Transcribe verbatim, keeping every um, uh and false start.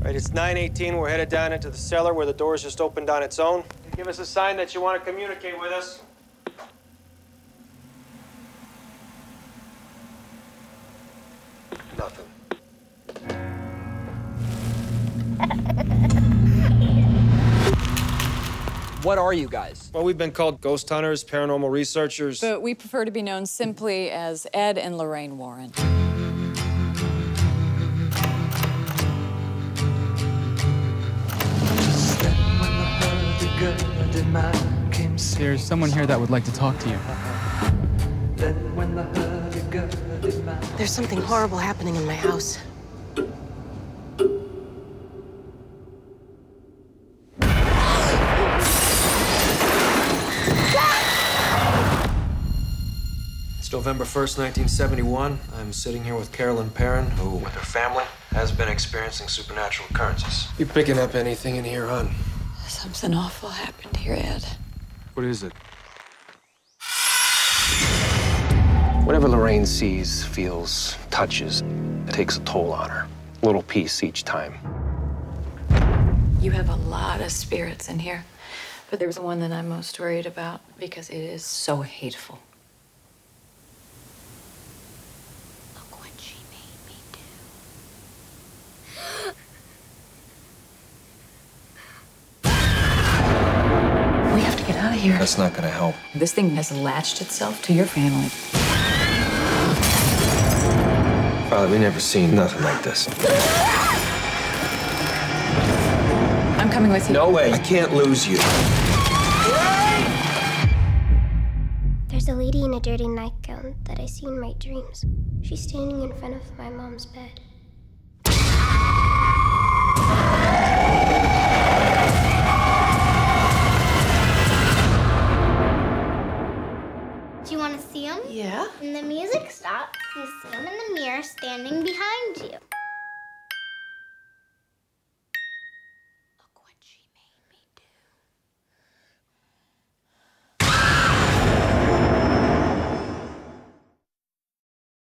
Right, it's nine eighteen. We're headed down into the cellar where the door's just opened on its own. Give us a sign that you want to communicate with us. Nothing. What are you guys? Well, we've been called ghost hunters, paranormal researchers. But we prefer to be known simply as Ed and Lorraine Warren. There's someone here that would like to talk to you. There's something horrible happening in my house. It's November first, nineteen seventy-one. I'm sitting here with Carolyn Perron, who, with her family, has been experiencing supernatural occurrences. You picking up anything in here, hon? Something awful happened here, Ed. What is it? Whatever Lorraine sees, feels, touches, it takes a toll on her. A little piece each time. You have a lot of spirits in here, but there's one that I'm most worried about because it is so hateful. Look what she made me do. We have to get out of here. That's not gonna help. This thing has latched itself to your family. Father, we never seen nothing like this. I'm coming with you. No way. I can't lose you. There's a lady in a dirty nightgown that I see in my dreams. She's standing in front of my mom's bed. Do you want to see him? Yeah. When the music stops, you see him in the mirror standing behind you.